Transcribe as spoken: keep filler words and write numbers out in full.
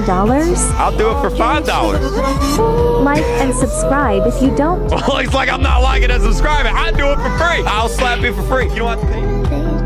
ten dollars? I'll do it for five dollars. Like and subscribe if you don't. Well, it's like I'm not liking and subscribing. I do it for free. I'll slap you for free. You don't have to pay.